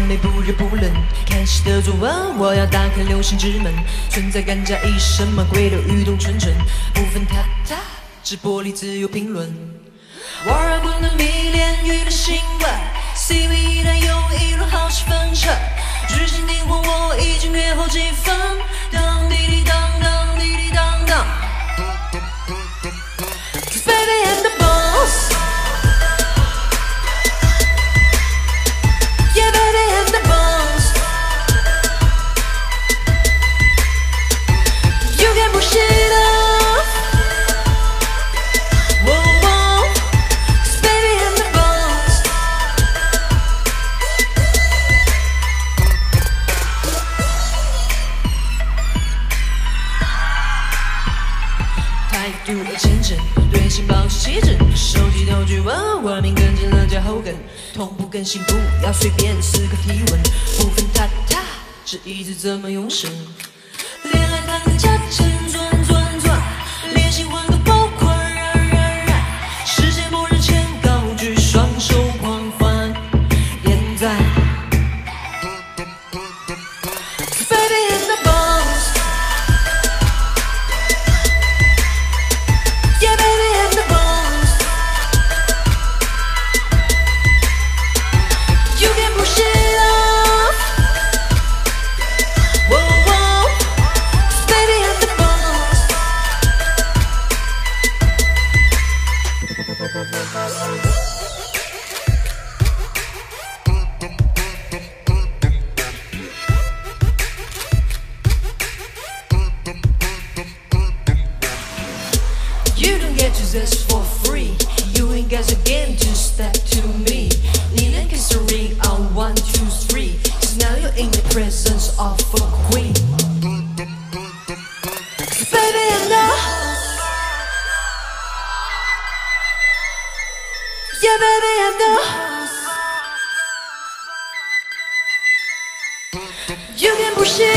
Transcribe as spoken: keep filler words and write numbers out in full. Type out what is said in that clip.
美不热不冷，看戏的作文，我要打开流星之门。存在感加一什么鬼都欲动蠢蠢，不分他他，只玻璃自由评论。玩儿不能迷恋娱乐新闻 ，C V 一旦又一轮好戏纷呈，日行订婚我已经约好几分，当滴滴当当滴滴当当。Baby I'm the boss, yeah baby I'm the boss, you can push it up, whoa whoa, 'cause baby I'm the boss. 态度而虔诚，对性保持气质，收集道具文，文明跟进了加后跟，同步更新，不要随便思考提问，不分他他，这一直怎么永生？恋爱谈个价钱转转转，恋情换个爆款燃燃燃，世界末日前高举双手狂欢，点赞。Baby I'm the boss, yeah baby I'm the boss, you can push it up, whoa whoa, 'cause baby I'm the boss. You don't get to this for free. You ain't got again to step to me. 你能 kiss the ring on one two three. 'Cause now you're in the presence of a queen. 'Cause baby I'm the, yeah baby I'm the, you can push it